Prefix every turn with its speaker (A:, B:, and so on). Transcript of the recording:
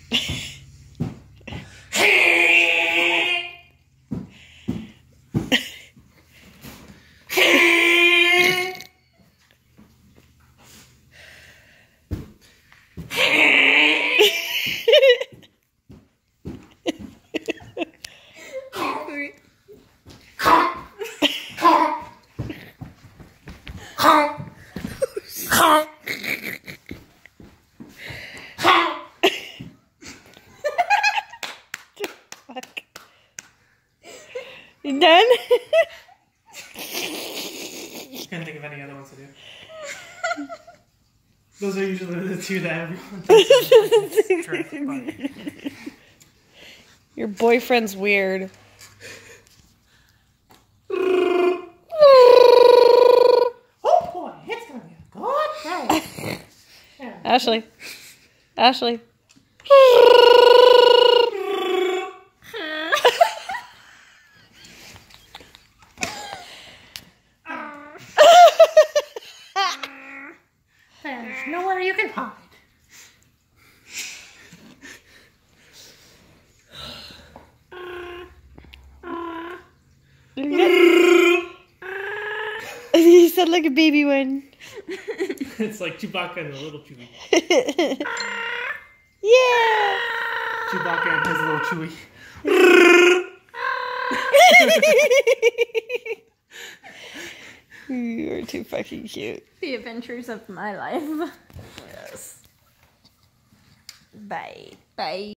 A: You done?
B: Can't think of any other ones to do. Those are usually the two that everyone thinks.
A: Your boyfriend's weird.
B: Oh boy, it's gonna be a good day.
A: Ashley. Ashley.
B: There's nowhere you can hide.
A: You sound like a baby one.
B: It's like Chewbacca and the little Chewie.
A: Yeah.
B: Chewbacca and his little Chewie.
A: You are too fucking cute.
C: The adventures of my life. Yes. Bye. Bye.